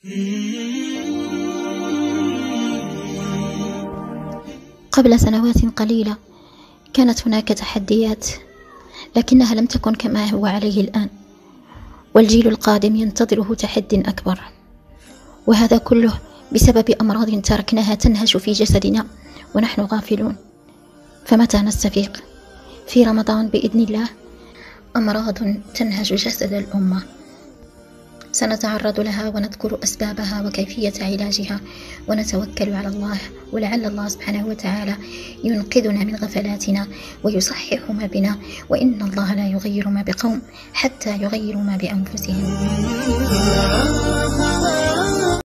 قبل سنوات قليلة كانت هناك تحديات، لكنها لم تكن كما هو عليه الآن، والجيل القادم ينتظره تحد أكبر، وهذا كله بسبب أمراض تركناها تنهش في جسدنا ونحن غافلون. فمتى نستفيق؟ في رمضان بإذن الله أمراض تنهش جسد الأمة سنتعرض لها ونذكر أسبابها وكيفية علاجها، ونتوكل على الله، ولعل الله سبحانه وتعالى ينقذنا من غفلاتنا ويصحح ما بنا، وإن الله لا يغير ما بقوم حتى يغيروا ما بأنفسهم.